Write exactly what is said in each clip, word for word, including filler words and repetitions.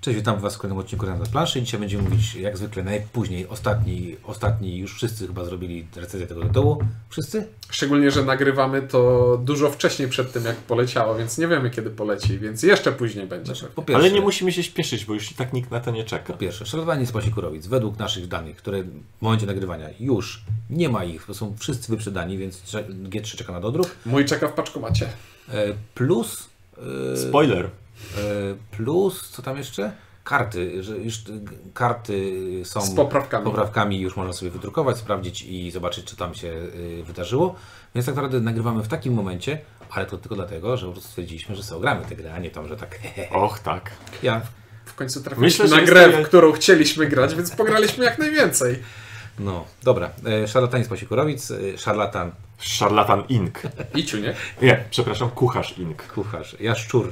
Cześć, witam Was w kolejnym odcinku na planszy. Dzisiaj będziemy mówić jak zwykle najpóźniej, ostatni, ostatni już wszyscy chyba zrobili recenzję tego tytułu. Wszyscy? Szczególnie, że nagrywamy to dużo wcześniej przed tym jak poleciało, więc nie wiemy kiedy poleci, więc jeszcze później będzie. Znaczy, po pierwsze, ale nie musimy się śpieszyć, bo już i tak nikt na to nie czeka. Po pierwsze, szanowanie z Pasikurowic, według naszych danych, które w momencie nagrywania już nie ma ich, to są wszyscy wyprzedani, więc G trzy czeka na dodruk. Mój czeka w paczkomacie. Plus... Spoiler. Plus, co tam jeszcze? Karty, że już karty są z poprawkami. poprawkami, już można sobie wydrukować, sprawdzić i zobaczyć, czy tam się wydarzyło. Więc tak naprawdę nagrywamy w takim momencie, ale to tylko dlatego, że po prostu stwierdziliśmy, że sobie gramy tę grę, a nie tam, że tak. Och, tak. Ja w końcu trafiliśmy Myślę, na grę, jest... w którą chcieliśmy grać, więc pograliśmy jak najwięcej. No, dobra. Szarlatan z Pasikurowic, szarlatan. Szarlatan Ink. I ciuniek. Nie, przepraszam, kucharz Ink. Kucharz. Ja szczur.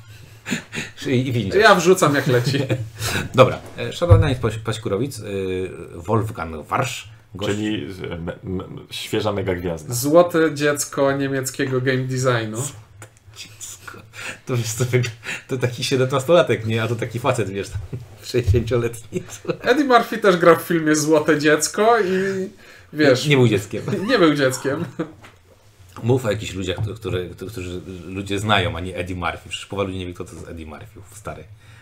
I windziarz. Ja wrzucam jak leci. Dobra. Szarlatan z Pasikurowic, Wolfgang Warsz. Gość... Czyli me, me, świeża mega gwiazda. Złote dziecko niemieckiego game designu. Dziecko. To, to, to taki siedemnastolatek, nie? A to taki facet, wiesz, sześćdziesięcioletni. Eddie Murphy też grał w filmie Złote dziecko i wiesz... Nie, nie był dzieckiem. Nie był dzieckiem. Mów o jakichś ludziach, które, którzy ludzie znają, a nie Eddie Murphy. Przecież połowa ludzi nie wie, kto to jest Eddie Murphy, stary.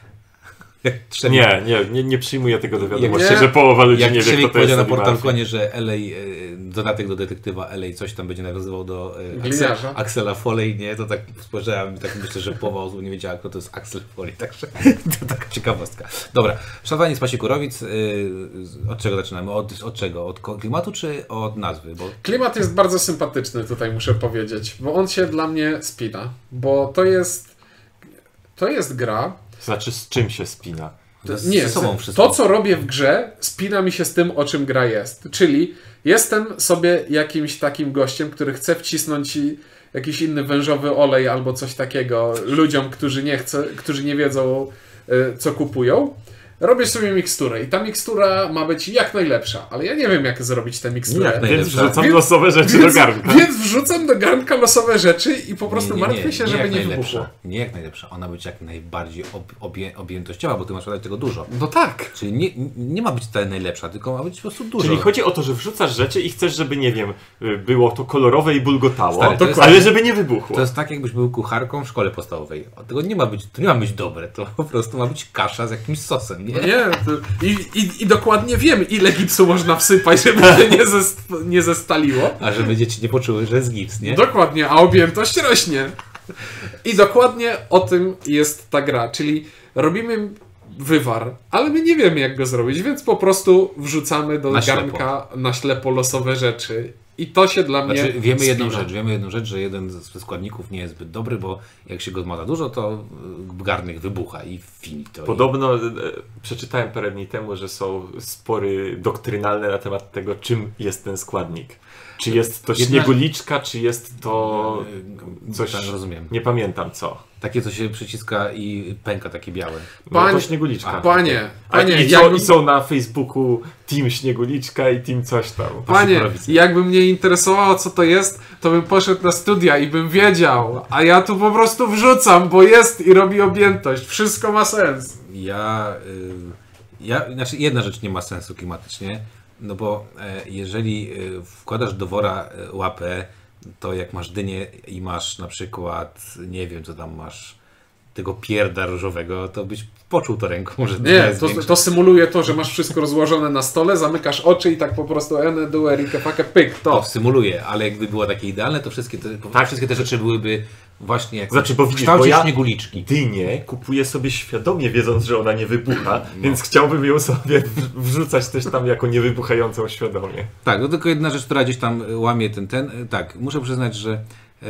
Nie, nie, nie, nie przyjmuję tego do wiadomości, jak, że połowa ludzi jak nie wie, kto to jest powiedział na Eddie Portalconie, że L A, dodatek do detektywa L A coś tam będzie nawiązywał do Axel, Axela Foley, nie? To tak spojrzałem i tak myślę, że połowa osób nie wiedziała, kto to jest Axel Foley, także to taka ciekawostka. Dobra, szanowanie z Pasikurowic, od czego zaczynamy? Od, od czego? Od klimatu czy od nazwy? Bo... Klimat jest bardzo sympatyczny, tutaj muszę powiedzieć, bo on się dla mnie spina, bo to jest to jest gra. Znaczy, z czym się spina? To, nie, sobą to co robię w grze spina mi się z tym, o czym gra jest. Czyli jestem sobie jakimś takim gościem, który chce wcisnąć jakiś inny wężowy olej albo coś takiego ludziom, którzy nie chcą, którzy nie wiedzą, co kupują. Robię sobie miksturę i ta mikstura ma być jak najlepsza, ale ja nie wiem, jak zrobić tę miksturę. Jak więc wrzucam więc, losowe rzeczy więc, do garnka. Więc wrzucam do garnka losowe rzeczy i po prostu nie, nie, martwię się, nie, żeby nie nie wybuchło. Nie jak najlepsza, ona być jak najbardziej ob, obie, objętościowa, bo ty masz dać tego dużo. No tak. Czyli nie, nie ma być ta najlepsza, tylko ma być po prostu dużo. Czyli chodzi o to, że wrzucasz rzeczy i chcesz, żeby, nie wiem, było to kolorowe i bulgotało, Stary, jest, ale żeby nie wybuchło. To jest tak, jakbyś był kucharką w szkole podstawowej. Tego nie ma być, to nie ma być dobre, to po prostu ma być kasza z jakimś sosem, nie? Nie, to... I, i, I dokładnie wiem, ile gipsu można wsypać, żeby się nie, zest, nie zestaliło. A żeby dzieci nie poczuły, że jest gips, nie? Dokładnie, a objętość rośnie. I dokładnie o tym jest ta gra, czyli robimy wywar, ale my nie wiemy, jak go zrobić, więc po prostu wrzucamy do na garnka na ślepo losowe rzeczy. I to się dla mnie znaczy, wiemy spina. jedną rzecz, wiemy jedną rzecz, że jeden ze składników nie jest zbyt dobry, bo jak się go ma za dużo, to garnek wybucha i finito. Podobno e, przeczytałem parę dni temu, że są spory doktrynalne na temat tego, czym jest ten składnik. Czy jest to Jedna... śnieguliczka, czy jest to coś, tak, rozumiem. Nie pamiętam co. Takie, co się przyciska i pęka, takie białe. No Panie... to śnieguliczka. A, panie, panie i, jakbym... i są na Facebooku Team Śnieguliczka i Team coś tam. Panie, jakby mnie interesowało, co to jest, to bym poszedł na studia i bym wiedział. A ja tu po prostu wrzucam, bo jest i robi objętość. Wszystko ma sens. Ja... Y, ja znaczy jedna rzecz nie ma sensu klimatycznie, no bo e, jeżeli e, wkładasz do wora e, łapę, to jak masz dynię i masz na przykład, nie wiem co tam masz, tego pierda różowego, to byś poczuł to ręką, że nie, to, to symuluje to, że masz wszystko rozłożone na stole, zamykasz oczy i tak po prostu ene, du, erike, fake, pyk, to. To symuluje, ale jakby było takie idealne, to wszystkie te, tak. wszystkie te rzeczy byłyby właśnie jak znaczy, bo w kształcie widzisz, bo ja śnieguliczki. Dynię kupuję sobie świadomie, wiedząc, że ona nie wybucha, no. Więc chciałbym ją sobie wrzucać też tam jako niewybuchającą świadomie. Tak, no tylko jedna rzecz, która gdzieś tam łamie ten, ten, tak, muszę przyznać, że e,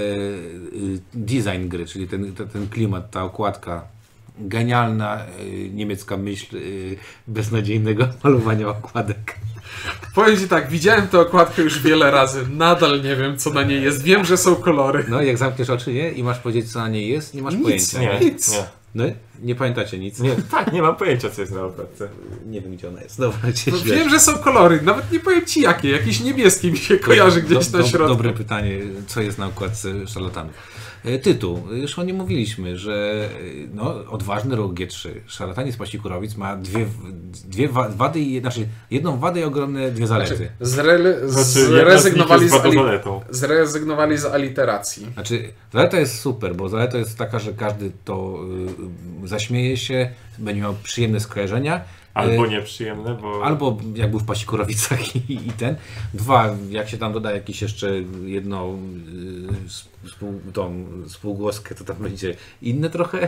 design gry, czyli ten, ten, ten klimat, ta okładka, genialna e, niemiecka myśl e, beznadziejnego malowania okładek. Powiem Ci tak, widziałem tę okładkę już wiele razy, nadal nie wiem, co na niej jest, wiem, że są kolory. No jak zamkniesz oczy, nie? I masz powiedzieć, co na niej jest, nie masz nic, pojęcia. Nie, nic. Nie. No? Nie pamiętacie nic? Nie, tak, nie mam pojęcia, co jest na okładce. Nie wiem, gdzie ona jest. Dobra, cię no, wiem, że są kolory, nawet nie powiem ci jakie. Jakiś niebieski mi się kojarzy do, gdzieś do, na środku. Dobre pytanie, co jest na okładce Szarlatanów. Tytuł. Już o nim mówiliśmy, że no, odważny rok G trzy. Szarlatani z Pasikurowic ma dwie, dwie wady, i, znaczy jedną wadę i ogromne dwie zalety. Znaczy, zre, zrezygnowali, z ali, zrezygnowali z aliteracji. Znaczy, zaleta jest super, bo zaleta jest taka, że każdy to y, zaśmieje się, będzie miał przyjemne skojarzenia. Albo nieprzyjemne, bo... Albo jak był w Pasikurowicach i, i ten. Dwa, jak się tam doda jakieś jeszcze jedno y, spół, tą spółgłoskę, to tam będzie inne trochę,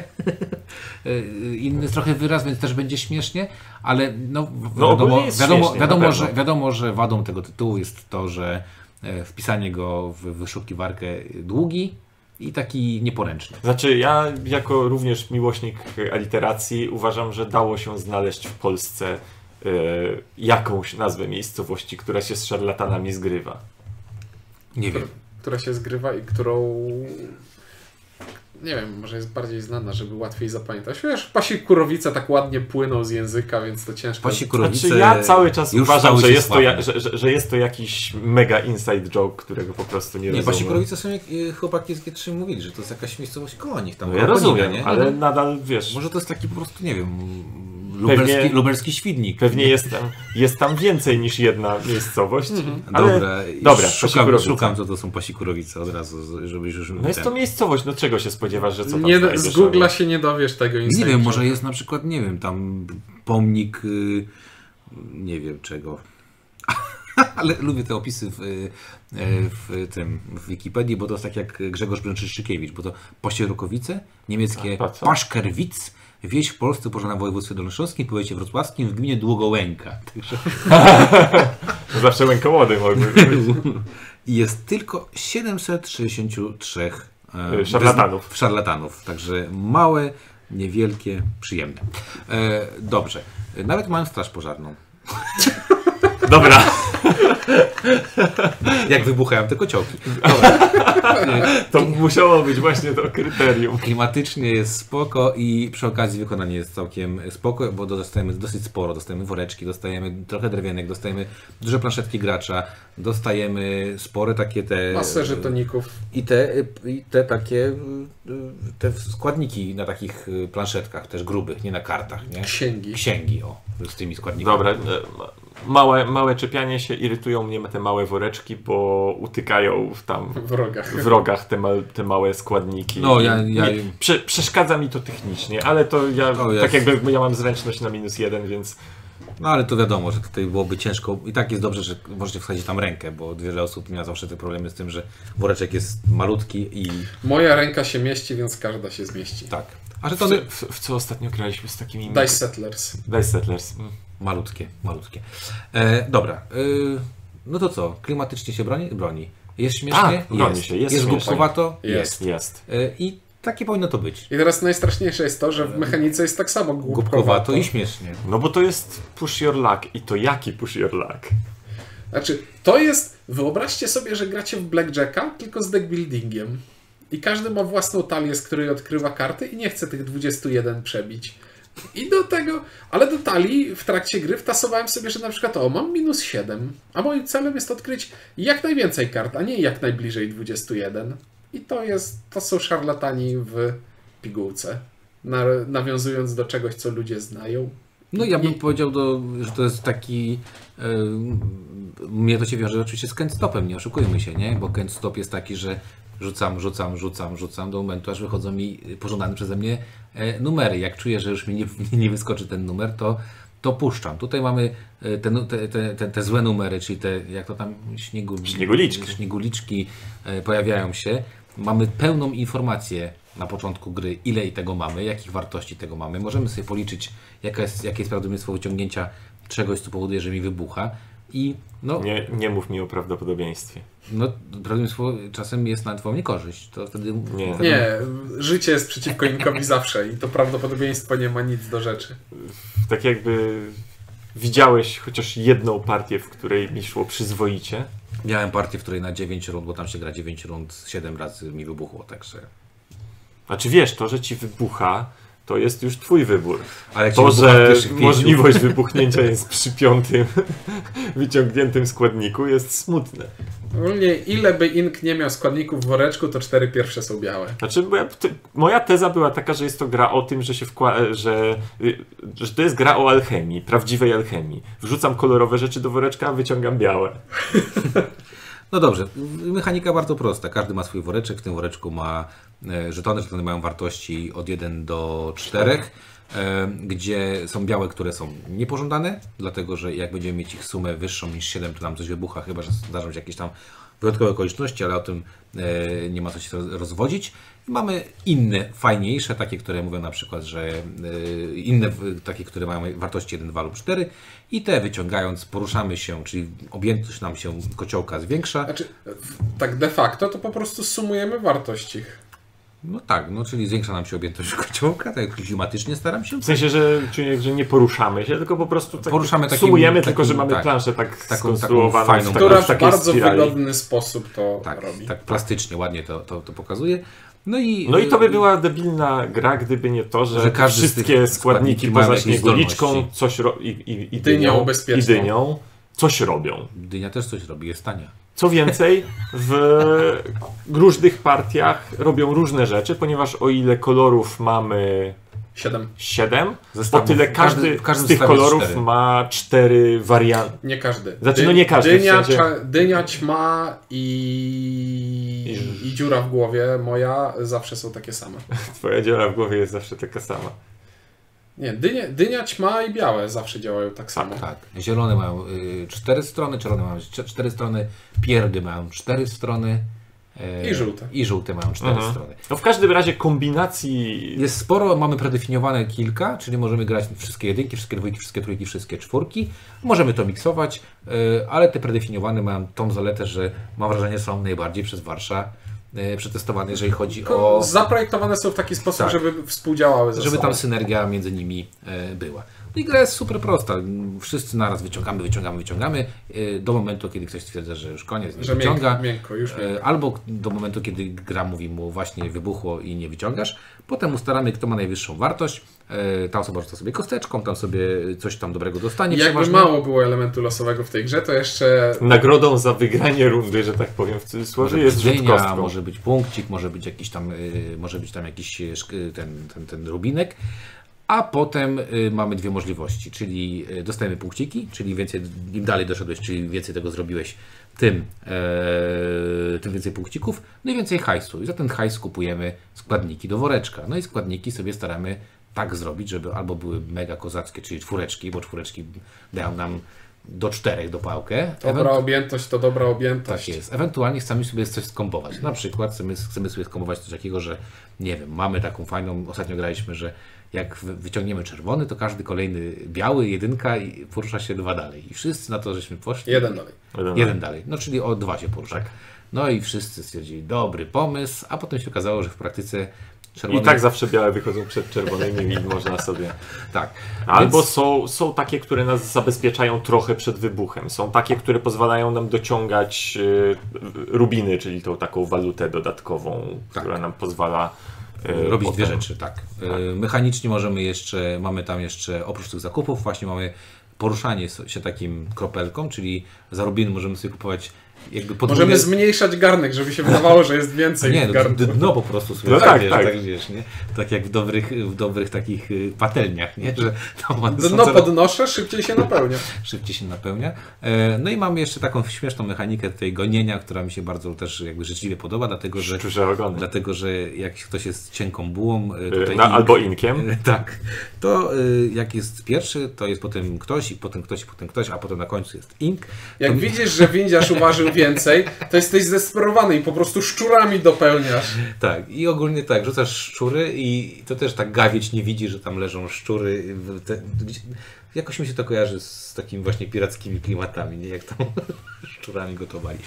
inny trochę wyraz, więc też będzie śmiesznie, ale no, no wiadomo, wiadomo, śmiesznie, wiadomo, że, wiadomo, że wadą tego tytułu jest to, że wpisanie go w wyszukiwarkę długi i taki nieporęczny. Znaczy ja jako również miłośnik aliteracji uważam, że dało się znaleźć w Polsce y, jakąś nazwę miejscowości, która się z szarlatanami zgrywa. Nie wiem. Która się zgrywa i którą... Nie wiem, może jest bardziej znana, żeby łatwiej zapamiętać. Wiesz, Pasikurowice tak ładnie płyną z języka, więc to ciężko. Pasikurowice znaczy, ja cały czas uważam, że jest, to ja, że, że, że jest to jakiś mega inside joke, którego po prostu nie, nie rozumiem. Pasikurowice są, jak chłopaki z G trzy mówili, że to jest jakaś miejscowość koło nich. Tam no ja rozumiem, nie? ale no, nadal wiesz... Może to jest taki po prostu, nie wiem... Lubelski, pewnie, lubelski Świdnik. Pewnie jest tam, jest tam więcej niż jedna miejscowość. Mm-hmm. Ale dobra, dobra szukam, szukam, co to są Pasikurowice od razu, żebyś już... No jest ten... to miejscowość, no czego się spodziewasz, że co tam nie, z Google'a się nie dowiesz tego. Nie wiem, może jest na przykład, nie wiem, tam pomnik, yy, nie wiem czego. Ale lubię te opisy w, w tym w Wikipedii, bo to jest tak jak Grzegorz Brzęczyszczykiewicz, bo to Pasierukowice, niemieckie Paszkerwitz, wieś w Polsce położona w województwie dolnośląskim, w powiecie wrocławskim, w gminie Długołęka. Także... Zawsze łękołody mogły być. I jest tylko siedemset sześćdziesiąt trzy e, szarlatanów. Bez, szarlatanów. Także małe, niewielkie, przyjemne. E, dobrze. Nawet mają straż pożarną. Dobra. Jak wybuchają te kociołki. To musiało być właśnie to kryterium. Klimatycznie jest spoko i przy okazji wykonanie jest całkiem spoko, bo dostajemy dosyć sporo. Dostajemy woreczki, dostajemy trochę drewienek, dostajemy duże planszetki gracza, dostajemy spore takie te... Masę żetoników. I te, i te takie te składniki na takich planszetkach, też grubych, nie na kartach. Nie? Księgi. Księgi, o, z tymi składnikami. Dobra, małe, małe czepianie się, irytują mnie te małe woreczki, bo utykają w tam w rogach, w rogach te, ma, te małe składniki. No, ja, ja... Nie, prze, przeszkadza mi to technicznie, ale to ja, o, tak jakby ja mam zręczność na minus jeden, więc... No ale to wiadomo, że tutaj byłoby ciężko i tak jest dobrze, że możecie wsadzić tam rękę, bo wiele osób miała zawsze te problemy z tym, że woreczek jest malutki i... Moja ręka się mieści, więc każda się zmieści. Tak. A że to... w, w, w co ostatnio graliśmy z takimi... Dice Settlers. Dice Settlers. Mm. Malutkie, malutkie. E, dobra. E, no to co? Klimatycznie się broni? Broni. Jest śmiesznie? A, broni jest. się. Jest, jest głupkowato? Jest. jest. E, I takie powinno to być. I teraz najstraszniejsze jest to, że w mechanice jest tak samo głupkowato. Głupkowato i śmiesznie. No bo to jest push your luck. I to jaki push your luck? Znaczy, to jest... Wyobraźcie sobie, że gracie w Blackjacka, tylko z deckbuildingiem. I każdy ma własną talię, z której odkrywa karty i nie chce tych dwudziestu jeden przebić. I do tego, ale do talii w trakcie gry wtasowałem sobie, że na przykład o, mam minus siedem, a moim celem jest odkryć jak najwięcej kart, a nie jak najbliżej dwudziestu jeden. I to jest, to są szarlatani w pigułce, na, nawiązując do czegoś, co ludzie znają. No ja bym I... powiedział, do, że to jest taki... Yy, mnie to się wiąże oczywiście z Kent-Stopem, nie oszukujmy się, nie? Bo Kent-Stop jest taki, że rzucam, rzucam, rzucam, rzucam do momentu, aż wychodzą mi pożądane przeze mnie e, numery. Jak czuję, że już mi nie, nie wyskoczy ten numer, to, to puszczam. Tutaj mamy te, te, te, te, te złe numery, czyli te, jak to tam, śniegu, śnieguliczki. śnieguliczki e, pojawiają się. Mamy pełną informację na początku gry, ile i tego mamy, jakich wartości tego mamy. Możemy sobie policzyć, jaka jest, jakie jest prawdopodobieństwo wyciągnięcia czegoś, co powoduje, że mi wybucha. I no, nie, nie mów mi o prawdopodobieństwie. No, prawdopodobieństwo czasem jest na twoją niekorzyść. To wtedy... Nie. nie, życie jest przeciwko Inkowi zawsze i to prawdopodobieństwo nie ma nic do rzeczy. Tak jakby widziałeś chociaż jedną partię, w której mi szło przyzwoicie? Miałem partię, w której na dziewięć rund, bo tam się gra dziewięć rund, siedem razy mi wybuchło, także... Znaczy wiesz, to, że ci wybucha, to jest już twój wybór. Ale to, że możliwość wybuchnięcia jest przy piątym wyciągniętym składniku, jest smutne. Ogólnie ile by ink nie miał składników w woreczku, to cztery pierwsze są białe. Znaczy, bo ja, to, moja teza była taka, że jest to gra o tym, że się wkłada, że, że to jest gra o alchemii, prawdziwej alchemii. Wrzucam kolorowe rzeczy do woreczka, a wyciągam białe. No dobrze, mechanika bardzo prosta. Każdy ma swój woreczek, w tym woreczku ma żetony, żetony mają wartości od jeden do czterech, gdzie są białe, które są niepożądane, dlatego że jak będziemy mieć ich sumę wyższą niż siedem, to nam coś wybucha, chyba że zdarzą się jakieś tam wyjątkowe okoliczności, ale o tym nie ma co się rozwodzić. I mamy inne, fajniejsze, takie, które mówią na przykład, że inne, takie, które mają wartości jeden, dwa lub cztery i te wyciągając poruszamy się, czyli objętość nam się kociołka zwiększa. Znaczy, tak de facto to po prostu sumujemy wartość ich. No tak, no czyli zwiększa nam się objętość kociołka, tak klimatycznie staram się. W sensie, że, czyli, że nie poruszamy się, tylko po prostu tak, poruszamy takim, sumujemy, takim, tylko że mamy tak, planszę tak taką, skonstruowaną, taką fajną, która w bardzo spirali. wygodny sposób to tak, robi. Tak, plastycznie, ładnie to, to, to pokazuje. No i, no i to by była debilna gra, gdyby nie to, że, że wszystkie składniki poza śnieguliczką coś ro- i, i, i, dynią, i dynią coś robią. Dynia też coś robi, jest tania. Co więcej, w różnych partiach robią różne rzeczy, ponieważ o ile kolorów mamy siedem, siedem o tyle każdy, każdy z tych kolorów cztery. Ma cztery warianty. Nie każdy. Znaczy, no nie każdy. Dynia, w sensie... dynia ćma i... I... i dziura w głowie moja zawsze są takie same. Twoja dziura w głowie jest zawsze taka sama. Nie, dynia, dynia, ćma i białe zawsze działają tak samo. Tak, tak. Zielone mają y, cztery strony, czerwone mają cztery strony, pierdy mają cztery strony. I żółte. I żółte mają cztery mhm. strony. No w każdym razie kombinacji... Jest sporo, mamy predefiniowane kilka, czyli możemy grać wszystkie jedynki, wszystkie dwójki, wszystkie trójki, wszystkie czwórki. Możemy to miksować, ale te predefiniowane mają tą zaletę, że mam wrażenie, są najbardziej przez Warsza przetestowane, jeżeli chodzi o... Zaprojektowane są w taki sposób, tak, żeby współdziałały ze sobą. Żeby tam synergia między nimi była. No i gra jest super prosta. Wszyscy naraz wyciągamy, wyciągamy, wyciągamy do momentu, kiedy ktoś stwierdza, że już koniec, nie że wyciąga. Miękko, miękko, już miękko. Albo do momentu, kiedy gra mówi mu właśnie wybuchło i nie wyciągasz. Potem ustalamy, kto ma najwyższą wartość. Ta osoba rzuca sobie kosteczką, tam sobie coś tam dobrego dostanie. I jakby przeważnie mało było elementu losowego w tej grze, to jeszcze... Nagrodą za wygranie rundy, że tak powiem w cudzysłowie, jest rzut kostką. Może być punkcik, może być jakiś tam, może być tam jakiś ten, ten, ten rubinek. A potem y, mamy dwie możliwości, czyli y, dostajemy punkciki, czyli więcej, im dalej doszedłeś, czyli więcej tego zrobiłeś, tym, e, tym więcej punkcików, no i więcej hajsu. I za ten hajs kupujemy składniki do woreczka. No i składniki sobie staramy tak zrobić, żeby albo były mega kozackie, czyli czwóreczki, bo czwóreczki dają nam do czterech do pałkę. Dobra Ewentu... objętość to dobra objętość. Tak jest. Ewentualnie chcemy sobie coś skombować. Na przykład chcemy, chcemy sobie skombować coś takiego, że nie wiem, mamy taką fajną, ostatnio graliśmy, że jak wyciągniemy czerwony, to każdy kolejny biały, jedynka i porusza się dwa dalej. I wszyscy na to, żeśmy poszli. Jeden dalej. Jeden, jeden dalej. No czyli o dwa się porusza. No i wszyscy stwierdzili, dobry pomysł, a potem się okazało, że w praktyce czerwone... I tak zawsze białe wychodzą przed czerwonymi i można sobie... Tak. Albo Więc... są, są takie, które nas zabezpieczają trochę przed wybuchem. Są takie, które pozwalają nam dociągać y, rubiny, czyli tą taką walutę dodatkową, tak, która nam pozwala robić potem dwie rzeczy, tak. tak. Mechanicznie możemy jeszcze, mamy tam jeszcze, oprócz tych zakupów, właśnie mamy poruszanie się takim kropelką, czyli za rubiny możemy sobie kupować jakby podwójne... Możemy zmniejszać garnek, żeby się wydawało, że jest więcej nie, garnku. No, dno po prostu sobie no tak, wiesz, tak. tak wiesz, nie? Tak jak w dobrych, w dobrych takich patelniach, nie? Że tam dno coraz... podnoszę, szybciej się napełnia. Szybciej się napełnia. No i mamy jeszcze taką śmieszną mechanikę tej gonienia, która mi się bardzo też jakby życzliwie podoba, dlatego że, dlatego, że jak ktoś jest cienką bułą tutaj no, ink, albo inkiem, tak, to jak jest pierwszy, to jest potem ktoś i potem ktoś i potem ktoś, a potem na końcu jest ink. Jak to... widzisz, że windiarz uważył więcej, to jesteś zdesperowany i po prostu szczurami dopełniasz. Tak, i ogólnie tak, rzucasz szczury i to też tak gawieć nie widzi, że tam leżą szczury. Te, jakoś mi się to kojarzy z takimi właśnie pirackimi klimatami, nie? Jak tam szczurami gotowali.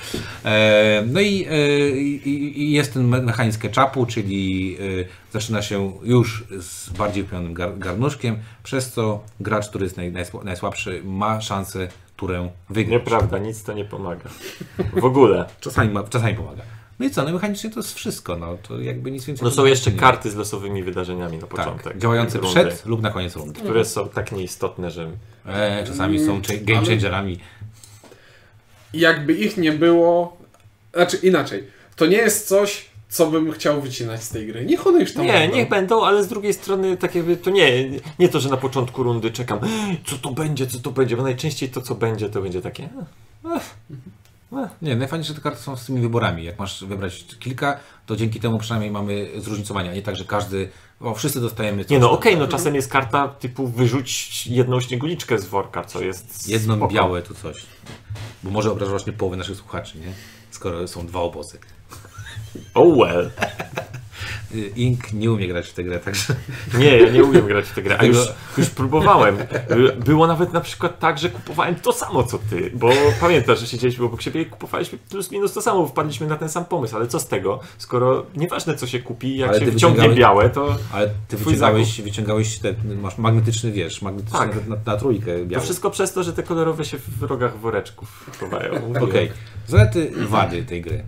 E, no i, e, i, i jest ten mechanizm ketchupu, czyli e, zaczyna się już z bardziej wypełnionym gar, garnuszkiem, przez co gracz, który jest naj, najsłabszy, ma szansę turę wygrać. Nieprawda, nic to nie pomaga. W ogóle. Czasami, ma, czasami pomaga. No i co, no mechanicznie to jest wszystko, no to jakby nic więcej. No są jeszcze karty z losowymi wydarzeniami na początek. Tak, działające rundy, przed lub na koniec rundy. Które są tak nieistotne, że... E, czasami są game changerami. Jakby ich nie było... Znaczy inaczej, to nie jest coś, co bym chciał wycinać z tej gry. Niech one już tam Nie, będą. niech będą, ale z drugiej strony tak jakby to nie, nie to, że na początku rundy czekam, co to będzie, co to będzie, bo najczęściej to, co będzie, to będzie takie... Ech, ech. Nie, najfajniejsze te karty są z tymi wyborami. Jak masz wybrać kilka, to dzięki temu przynajmniej mamy zróżnicowania. Nie tak, że każdy, o, wszyscy dostajemy coś. Nie no okej, okay, no czasem jest karta typu wyrzuć jedną śnieguliczkę z worka, co jest jedno spoko. białe tu coś. Bo może obrażać właśnie połowę naszych słuchaczy, nie? Skoro są dwa obozy. Oh well. Ink nie umie grać w tę grę, także... Nie, ja nie umiem grać w tę grę, a już, już próbowałem. Było nawet na przykład tak, że kupowałem to samo co ty, bo pamiętasz, że siedzieliśmy obok siebie i kupowaliśmy plus minus to samo, wpadliśmy na ten sam pomysł, ale co z tego, skoro nieważne co się kupi, jak ale się wciągnie białe, to... Ale ty wyciągałeś, wyciągałeś te, masz magnetyczny, wiesz, magnetyczny tak. na, na trójkę białą. To wszystko przez to, że te kolorowe się w rogach woreczków chowają. Okej, okay. Zalety, wady tej gry.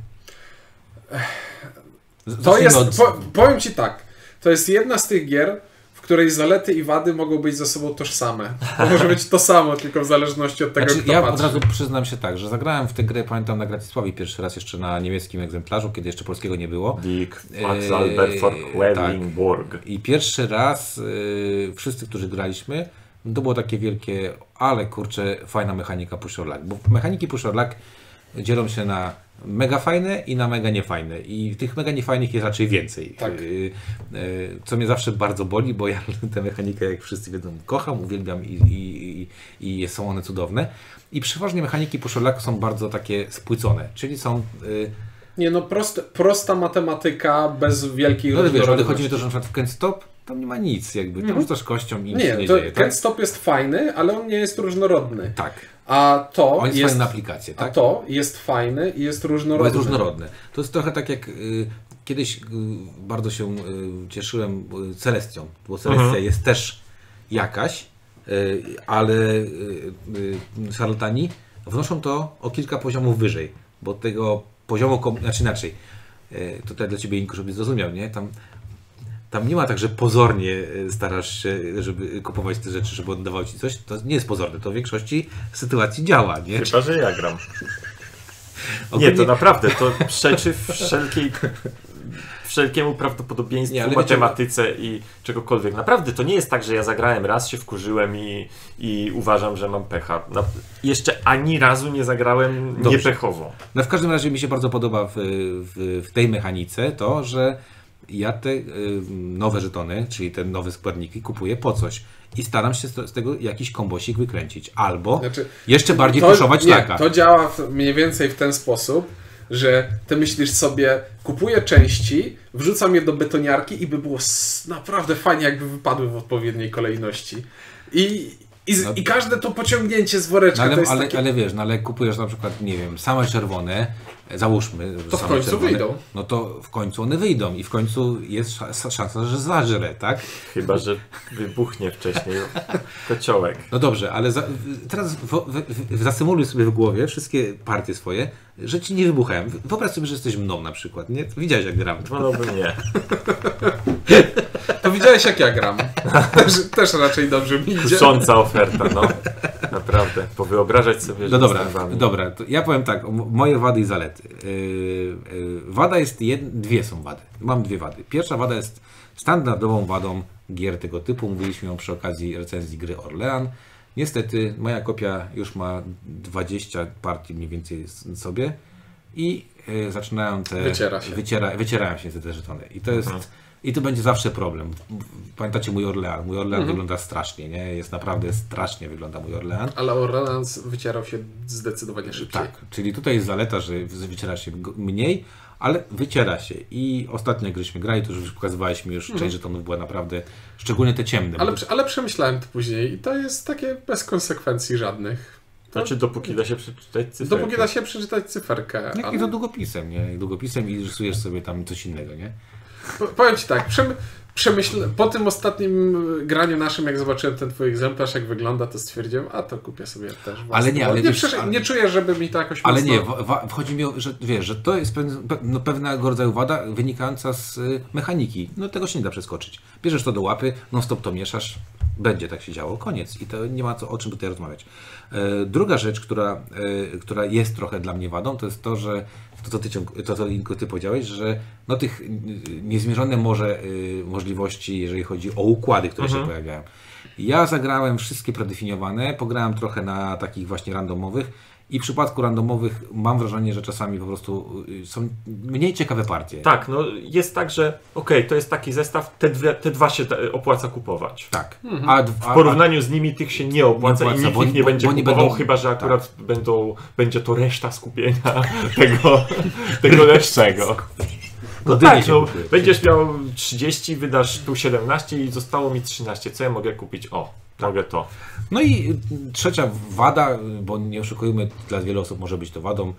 To jest, od... po, powiem Ci tak, to jest jedna z tych gier, w której zalety i wady mogą być ze sobą tożsame. To może być to samo, tylko w zależności od tego, znaczy, kto ja patrzy. od razu przyznam się tak, że zagrałem w tę grę, pamiętam na Gratisławie pierwszy raz jeszcze na niemieckim egzemplarzu, kiedy jeszcze polskiego nie było. Dick, Max Albert, Quedlinburg. Tak. I pierwszy raz yy, wszyscy, którzy graliśmy, to było takie wielkie, ale kurczę, fajna mechanika push or luck, bo mechaniki push or luck dzielą się na mega fajne i na mega niefajne. I tych mega niefajnych jest raczej więcej. Tak. Co mnie zawsze bardzo boli, bo ja tę mechanikę, jak wszyscy wiedzą, kocham, uwielbiam i, i, i, i są one cudowne. I przeważnie mechaniki push or luck są bardzo takie spłycone, czyli są... Nie no, prost, prosta matematyka bez wielkich no, różnorodności. Ale chodzi mi to, że na przykład w Can't Stop tam nie ma nic, jakby. Tam rzucasz kością i nic nie, nie to dzieje. Can't Tak? Stop jest fajny, ale on nie jest różnorodny. Tak. A to On jest, jest fajny na aplikację, tak? A to jest fajny i jest różnorodny. Bo jest różnorodne. To jest trochę tak jak y, kiedyś y, bardzo się y, cieszyłem y, Celestią, bo Celestia mhm. jest też jakaś, y, ale y, y, szarlatani wnoszą to o kilka poziomów wyżej, bo tego poziomu, znaczy inaczej, y, tutaj dla Ciebie, Inku, żebyś zrozumiał, nie? Tam Tam nie ma tak, że pozornie starasz się, żeby kupować te rzeczy, żeby oddawał Ci coś. To nie jest pozorne, to w większości sytuacji działa, nie? Chyba, że ja gram. Nie, to naprawdę, to przeczy wszelkiej, wszelkiemu prawdopodobieństwu, nie, matematyce wiecie, i czegokolwiek. Naprawdę, to nie jest tak, że ja zagrałem raz, się wkurzyłem i, i uważam, że mam pecha. No, jeszcze ani razu nie zagrałem Dobrze. niepechowo. No w każdym razie mi się bardzo podoba w, w, w tej mechanice to, że ja te y, nowe żetony, czyli te nowe składniki kupuję po coś i staram się z, z tego jakiś kombosik wykręcić. Albo znaczy, jeszcze bardziej puszować taka. To działa w, mniej więcej w ten sposób, że ty myślisz sobie, kupuję części, wrzucam je do betoniarki i by było naprawdę fajnie, jakby wypadły w odpowiedniej kolejności. I, i, no, i każde to pociągnięcie z woreczka no ale, to jest ale, takie... ale wiesz, no ale kupujesz na przykład, nie wiem, same czerwone, załóżmy, to same w końcu czerwone, wyjdą. No to w końcu one wyjdą i w końcu jest szansa, że zażre, tak? Chyba, że wybuchnie wcześniej kociołek. No dobrze, ale za, teraz w, w, w, zasymuluj sobie w głowie wszystkie partie swoje, że ci nie wybuchają. Wyobraź sobie, że jesteś mną na przykład, nie? Widziałeś jak gram. Wolałbym nie. To widziałeś jak ja gram. Też, też raczej dobrze mi idzie. Kusząca oferta, no. Naprawdę. Powyobrażać sobie, że no dobra, dobra, to ja powiem tak, moje wady i zalety. Yy, yy, wada jest, jed... dwie są wady. Mam dwie wady. Pierwsza wada jest standardową wadą gier tego typu. Mówiliśmy ją przy okazji recenzji gry Orlean. Niestety moja kopia już ma dwadzieścia partii mniej więcej sobie i yy, zaczynają te... Wyciera się. Wyciera, wycierają się te żetony. I to jest... Mhm. I to będzie zawsze problem. Pamiętacie mój Orlean? Mój Orlean mhm. wygląda strasznie, nie? Jest naprawdę strasznie wygląda mój Orlean. Ale Orlean wycierał się zdecydowanie szybciej. Tak, czyli tutaj jest zaleta, że wyciera się mniej, ale wyciera się. I ostatnio jak żeśmy grali, to już pokazywałeś mi już, mhm. część żetonów była naprawdę, szczególnie te ciemne. Ale, to... ale przemyślałem to później i to jest takie bez konsekwencji żadnych. To... Znaczy dopóki da się przeczytać cyferkę. Dopóki da się przeczytać cyferkę. Jak ale... i to długopisem, nie? I długopisem i rysujesz sobie tam coś innego, nie? Powiem ci tak, przemy, przemyśl, po tym ostatnim graniu naszym, jak zobaczyłem ten twój egzemplarz, jak wygląda, to stwierdziłem, a to kupię sobie też własny. Ale nie, ale nie, wiesz, ale... nie czuję, żeby mi to jakoś Ale mocno... nie, w, w, wchodzi mi o, że wiesz, że to jest pewne, no, pewnego rodzaju wada wynikająca z y, mechaniki. No tego się nie da przeskoczyć. Bierzesz to do łapy, non stop to mieszasz, będzie tak się działo, koniec. I to nie ma co, o czym tutaj rozmawiać. E, druga rzecz, która, e, która jest trochę dla mnie wadą, to jest to, że to, co ty, to, co ty powiedziałeś, że no tych niezmierzone może y, możliwości, jeżeli chodzi o układy, które mhm. się pojawiają. Ja zagrałem wszystkie predefiniowane, pograłem trochę na takich właśnie randomowych i w przypadku randomowych mam wrażenie, że czasami po prostu są mniej ciekawe partie. Tak, no jest tak, że okej, okay, to jest taki zestaw, te, dwie, te dwa się opłaca kupować. Tak. Mhm. A, w porównaniu a, z nimi tych się nie opłaca, nie opłaca i nikt ich nie bo, będzie bo kupował, będą, chyba że akurat tak. będą, będzie to reszta skupienia tego, tego lepszego. No tak, no, będziesz miał trzydzieści, wydasz tu siedemnaście i zostało mi trzynaście. Co ja mogę kupić? O, tak. mogę to. No i trzecia wada, bo nie oszukujmy, dla wielu osób może być to wadą.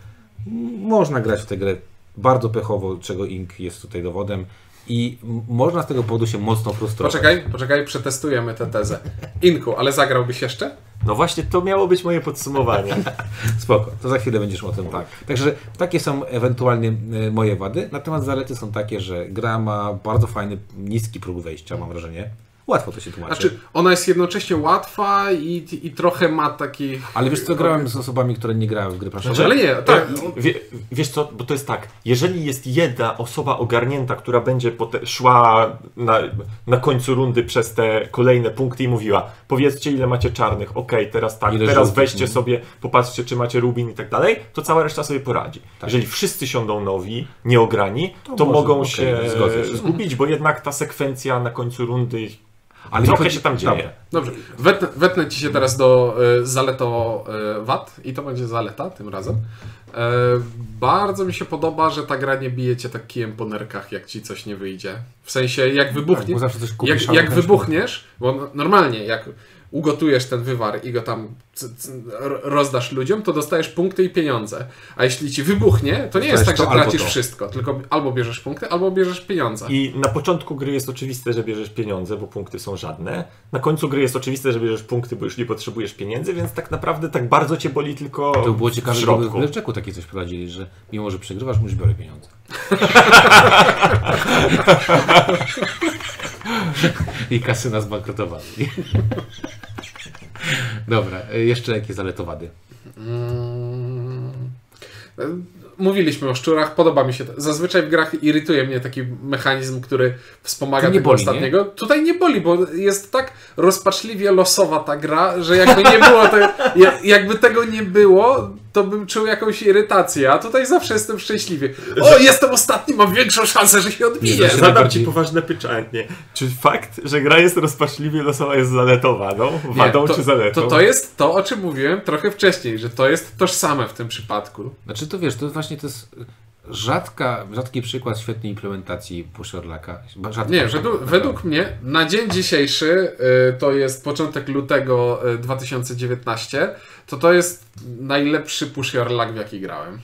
Można grać w tę grę bardzo pechowo, czego Ink jest tutaj dowodem. I można z tego powodu się mocno frustrować. Poczekaj, poczekaj, przetestujemy tę tezę. Inku, ale zagrałbyś jeszcze? No właśnie, to miało być moje podsumowanie. Spoko, to za chwilę będziesz o tym tak. Także takie są ewentualnie moje wady, natomiast zalety są takie, że gra ma bardzo fajny, niski próg wejścia, mam wrażenie. Łatwo to się tłumaczy. Znaczy, ona jest jednocześnie łatwa i, i trochę ma taki... Ale wiesz co, grałem z osobami, które nie grały w gry planszowe. Znaczy, ale nie, tak. Wie, wiesz co, bo to jest tak, jeżeli jest jedna osoba ogarnięta, która będzie szła na, na końcu rundy przez te kolejne punkty i mówiła, powiedzcie ile macie czarnych, okej, okay, teraz tak, ile teraz żółtych, weźcie nie? sobie, popatrzcie czy macie rubin i tak dalej, to cała reszta sobie poradzi. Tak. Jeżeli wszyscy siądą nowi, nieograni, to, to może, mogą okay, się zgubić, bo jednak ta sekwencja na końcu rundy ale trochę chodzi... się tam dzieje. Dobrze, wetnę, wetnę ci się teraz do y, zaleto y, wad i to będzie zaleta tym razem. Y, bardzo mi się podoba, że ta gra nie bije cię tak kijem po nerkach, jak ci coś nie wyjdzie. W sensie, jak wybuchnie, tak, kupisz, jak, jak wybuchniesz, bo normalnie jak ugotujesz ten wywar i go tam c- c- rozdasz ludziom, to dostajesz punkty i pieniądze. A jeśli ci wybuchnie, to nie jest tak, że tracisz wszystko, tylko albo bierzesz punkty, albo bierzesz pieniądze. I na początku gry jest oczywiste, że bierzesz pieniądze, bo punkty są żadne. Na końcu gry jest oczywiste, że bierzesz punkty, bo już nie potrzebujesz pieniędzy, więc tak naprawdę tak bardzo cię boli tylko to było ciekawe, że w Lewczeku takie coś prowadzili, że mimo, że przegrywasz, musisz biorę pieniądze. I kasyna zbankrutowali. Dobra, jeszcze jakie zaletowady? Hmm. Mówiliśmy o szczurach, podoba mi się to. Zazwyczaj w grach irytuje mnie taki mechanizm, który wspomaga tego boli, ostatniego. Nie? Tutaj nie boli, bo jest tak rozpaczliwie losowa ta gra, że jakby nie było to, jakby tego nie było, to bym czuł jakąś irytację, a tutaj zawsze jestem szczęśliwy. O, jestem ostatni, mam większą szansę, że się odbiję. Zadam najbardziej... ci poważne pytanie. Czy fakt, że gra jest rozpaczliwie losowa jest zaletowaną, wadą nie, to, czy zaletą? To, to jest to, o czym mówiłem trochę wcześniej, że to jest tożsame w tym przypadku. Znaczy to wiesz, to właśnie to jest rzadka, rzadki przykład świetnej implementacji Pusherlaka. Nie, według, według mnie na dzień dzisiejszy, y, to jest początek lutego dwa tysiące dziewiętnastego, to to jest najlepszy Pusherlak, w jaki grałem.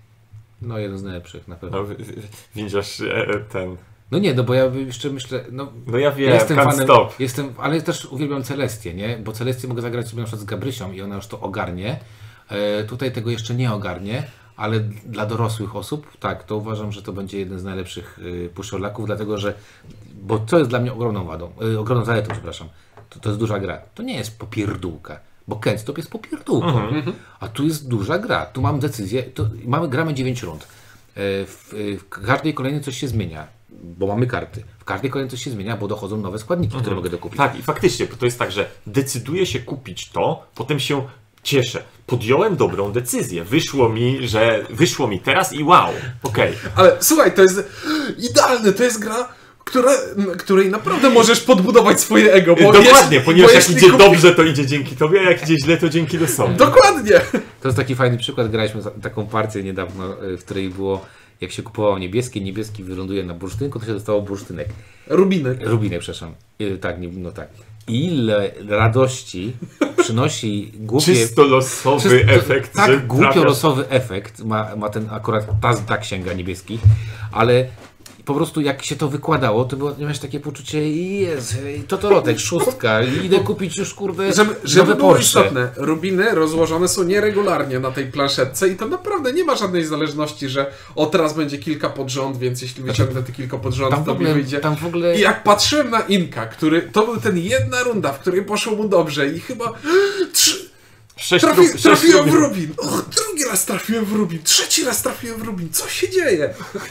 No jeden z najlepszych na pewno. No, widzisz ten... No nie, no bo ja jeszcze myślę, no, no ja wiem, jestem fanem, stop. Jestem, ale też uwielbiam Celestię, nie? Bo Celestię mogę zagrać sobie na przykład z Gabrysią i ona już to ogarnie. E, tutaj tego jeszcze nie ogarnie, ale dla dorosłych osób, tak, to uważam, że to będzie jeden z najlepszych y, Pusherlaków, dlatego że, bo co jest dla mnie ogromną wadą, y, ogromną zaletą, przepraszam, to, to jest duża gra. To nie jest popierdółka, bo Can't Stop jest popierdółką, mm-hmm. a tu jest duża gra. Tu mam decyzję, to mamy, gramy dziewięć rund. Y, w, y, w każdej kolejnej coś się zmienia, bo mamy karty. W każdej kolejnej coś się zmienia, bo dochodzą nowe składniki, mm-hmm. które mogę dokupić. Tak, i faktycznie, bo to jest tak, że decyduję się kupić to, potem się cieszę. Podjąłem dobrą decyzję. Wyszło mi, że wyszło mi teraz i wow, okej. Okay. Ale słuchaj, to jest idealne, to jest gra, która, której naprawdę możesz podbudować swoje ego. Bo dokładnie, jest, ponieważ bo jak idzie kupi... dobrze, to idzie dzięki tobie, a jak idzie źle, to dzięki losowi. Dokładnie. To jest taki fajny przykład. Graliśmy taką partię niedawno, w której było, jak się kupowało niebieskie, niebieski wyląduje na bursztynku, to się dostało bursztynek. Rubinek. Rubinek, przepraszam. Tak, nie, no tak. Ile radości przynosi głupie... Czysto losowy czysto, efekt. Tak, głupio losowy efekt ma, ma ten akurat ta, ta księga niebieskich, ale po prostu jak się to wykładało, to było, miałeś takie poczucie, jest, to to lotek, szóstka, idę kupić już, kurde, żeby, żeby było istotne, rubiny rozłożone są nieregularnie na tej planszetce i to naprawdę nie ma żadnej zależności, że o teraz będzie kilka pod rząd, więc jeśli wyciągnę te kilka pod rząd, to mi wyjdzie. Tam w ogóle... I jak patrzyłem na Inka, który, to był ten jedna runda, w której poszło mu dobrze i chyba trzy, trafi, rub, trafiłem w rubin, och, drugi raz trafiłem w rubin, trzeci raz trafiłem w rubin, co się dzieje?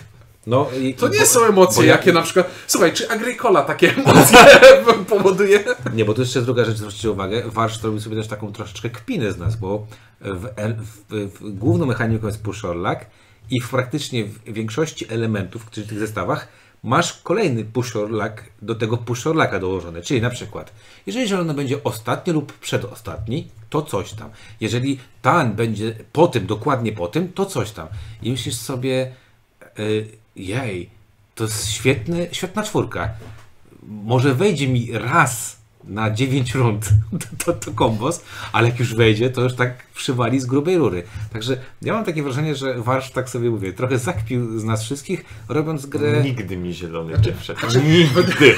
No, i, to nie bo, są emocje, jakie ja... na przykład... Słuchaj, czy Agricola takie emocje powoduje? Nie, bo to jeszcze jest druga rzecz, zwróćcie uwagę. Warsz robi sobie też taką troszeczkę kpinę z nas, bo w, w, w główną mechaniką jest push-or-luck i w praktycznie w większości elementów, czyli w tych zestawach, masz kolejny push-or-luck do tego push-or-lucka dołożony. Czyli na przykład, jeżeli zielony będzie ostatni lub przedostatni, to coś tam. Jeżeli tan będzie po tym, dokładnie po tym, to coś tam. I myślisz sobie... Yy, jej, to jest świetny, świetna czwórka. Może wejdzie mi raz na dziewięć rund to, to, to kombos, ale jak już wejdzie, to już tak przywali z grubej rury. Także ja mam takie wrażenie, że Warsz, tak sobie mówię, trochę zakpił z nas wszystkich, robiąc grę... Nigdy mi zielony nie wszedł. Nigdy.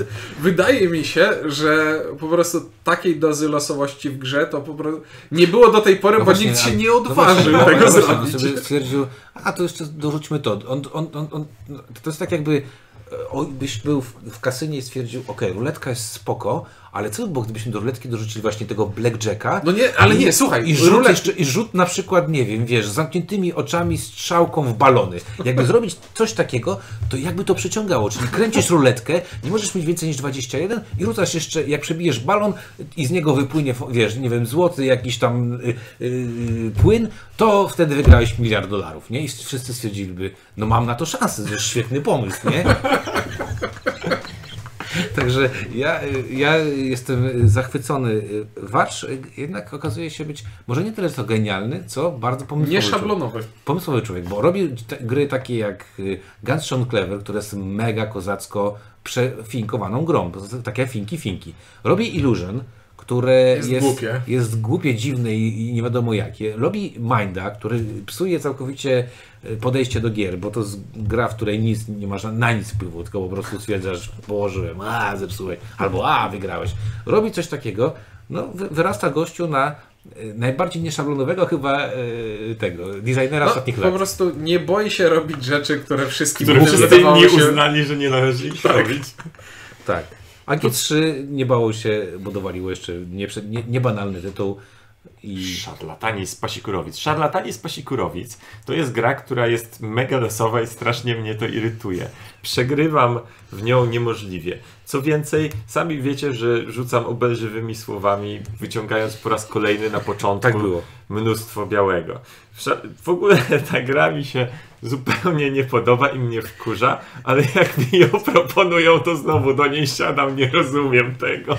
Wydaje mi się, że po prostu takiej dozy losowości w grze to po prostu nie było do tej pory, no bo właśnie, nikt się nie odważył no tego no zrobić. Sobie stwierdził, a to jeszcze dorzućmy to. On, on, on, on, to jest tak jakby... Byś był w, w kasynie i stwierdził, ok, ruletka jest spoko, ale co by było, gdybyśmy do ruletki dorzucili właśnie tego blackjacka? No nie, ale i, nie, słuchaj. I rzut, jeszcze, I rzut na przykład, nie wiem, wiesz, z zamkniętymi oczami, strzałką w balony. Jakby zrobić coś takiego, to jakby to przyciągało. Czyli kręcisz ruletkę, nie możesz mieć więcej niż dwadzieścia jeden i rzucasz jeszcze, jak przebijesz balon i z niego wypłynie, wiesz, nie wiem, złoty jakiś tam yy, yy, płyn, to wtedy wygrałeś miliard dolarów, nie? I wszyscy stwierdziliby, no mam na to szansę, to jest świetny pomysł, nie? Także ja, ja jestem zachwycony. Warsz jednak okazuje się być może nie tyle co genialny, co bardzo pomysłowy. Nie szablonowy. Człowiek. Pomysłowy człowiek, bo robi te gry takie jak Guns Sean Clever, które jest mega kozacko przefinkowaną grą. Takie finki, finki. Robi Illusion, które jest, jest, głupie. jest głupie, dziwne i nie wiadomo jakie. Robi Minda, który psuje całkowicie podejście do gier, bo to jest gra, w której nic nie masz na nic wpływu, tylko po prostu stwierdzasz, położyłem, a zepsułeś, albo a wygrałeś. Robi coś takiego, no wyrasta gościu na najbardziej nieszablonowego chyba tego designera no, ostatnich po lat. Po prostu nie boi się robić rzeczy, które wszystkim które wszyscy inni się... uznali, że nie należy ich tak. robić. Tak. A G trzy nie bało się, bo dowaliło jeszcze niebanalny nie, nie banalny tytuł. I... Szarlatani z Pasikurowic. Szarlatani z Pasikurowic to jest gra, która jest mega losowa i strasznie mnie to irytuje. Przegrywam w nią niemożliwie. Co więcej, sami wiecie, że rzucam obelżywymi słowami, wyciągając po raz kolejny na początku tak było. mnóstwo białego. W ogóle ta gra mi się zupełnie nie podoba i mnie wkurza, ale jak mi ją proponują, to znowu do niej siadam, nie rozumiem tego.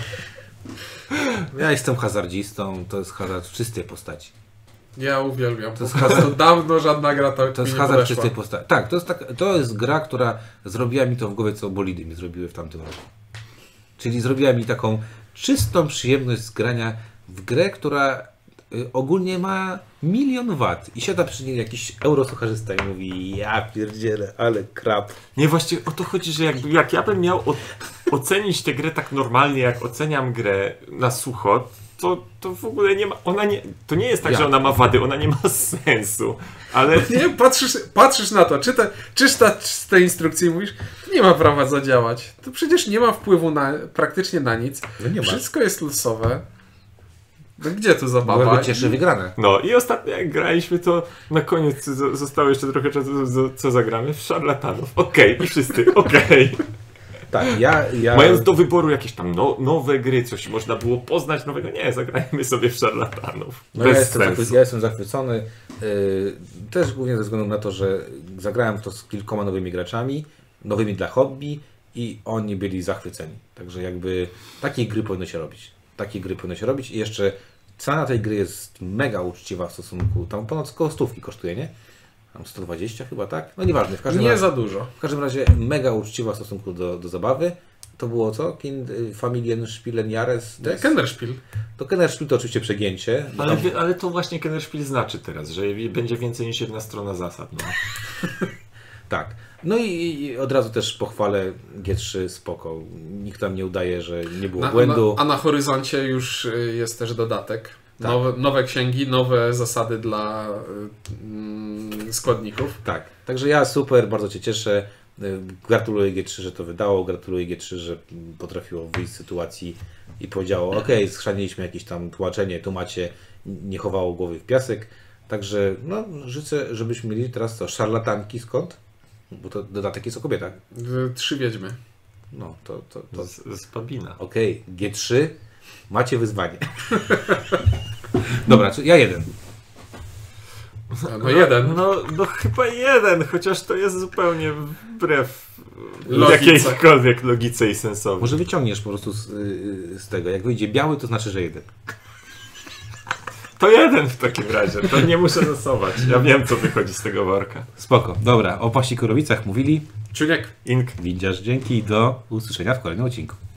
Ja jestem hazardzistą, to jest hazard w czystej postaci. Ja uwielbiam. To jest hazard, dawno żadna gra tak to jest hazard w czystej postaci. Tak, to jest, tak, to jest gra, która zrobiła mi to w głowie, co bolidy mi zrobiły w tamtym roku. Czyli zrobiła mi taką czystą przyjemność z grania w grę, która y, ogólnie ma milion wat. I siada przy niej jakiś eurosucharzysta i mówi, ja pierdzielę, ale krap. Nie, właściwie o to chodzi, że jak, jak ja bym miał o, ocenić tę grę tak normalnie, jak oceniam grę na sucho, to, to w ogóle nie ma, ona nie, to nie jest tak, ja. że ona ma wady, ona nie ma sensu, ale... Nie, patrzysz, patrzysz na to, czyta, czytasz te instrukcje i mówisz, nie ma prawa zadziałać, to przecież nie ma wpływu na, praktycznie na nic, no nie ma. Wszystko jest losowe. No gdzie tu zabawa? Bo cieszy wygrane. No i ostatnio jak graliśmy, to na koniec zostało jeszcze trochę czasu, co zagramy? W Szarlatanów. Okej, okay. I wszyscy, okej. Okay. Tak, ja, ja... Mając do wyboru jakieś tam no, nowe gry, coś można było poznać nowego, nie, zagrajmy sobie w Szarlatanów. No ja, jestem zachwy- ja jestem zachwycony, yy, też głównie ze względu na to, że zagrałem to z kilkoma nowymi graczami, nowymi dla hobby i oni byli zachwyceni. Także jakby takiej gry powinno się robić. Takiej gry powinno się robić i jeszcze cena tej gry jest mega uczciwa w stosunku, tam ponad koło stówki kosztuje, nie? Tam sto dwadzieścia chyba, tak? No nieważne. W każdym nie razie, za dużo. W każdym razie mega uczciwa w stosunku do, do zabawy. To było co? Kind, Familienspielen Jahres? Kennerspiel. To Kennerspiel to oczywiście przegięcie. Ale, tam... ale to właśnie Kennerspiel znaczy teraz, że będzie więcej niż jedna strona zasad. No. Tak. No i, i od razu też pochwalę G trzy, spoko. Nikt tam nie udaje, że nie było na, błędu. Na, a na horyzoncie już jest też dodatek. Tak. Nowe, nowe księgi, nowe zasady dla mm, składników. Tak. Także ja super, bardzo Cię cieszę. Gratuluję G trzy, że to wydało. Gratuluję G trzy, że potrafiło wyjść z sytuacji i powiedziało, ok, schrzaniliśmy jakieś tam tłumaczenie, tu macie, nie chowało głowy w piasek. Także no, życzę, żebyśmy mieli teraz co, szarlatanki skąd? Bo to dodatek jest o kobietach. Trzy wiedźmy. No, to... to, to... Z, z Babina. Okej, okay. G trzy, macie wyzwanie. Dobra, ja jeden. No, no jeden. No, no chyba jeden, chociaż to jest zupełnie wbrew logice. Jakiejkolwiek logice i sensowi. Może wyciągniesz po prostu z, z tego. Jak wyjdzie biały, to znaczy, że jeden. To jeden w takim razie, to nie muszę losować. Ja wiem, co wychodzi z tego worka. Spoko. Dobra, o Paści Kurowicach mówili Czuniek, Ink, Windziarz, dzięki i do usłyszenia w kolejnym odcinku.